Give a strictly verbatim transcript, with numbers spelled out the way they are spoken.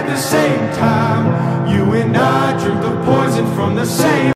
at the same time. You and I drink the poison from the same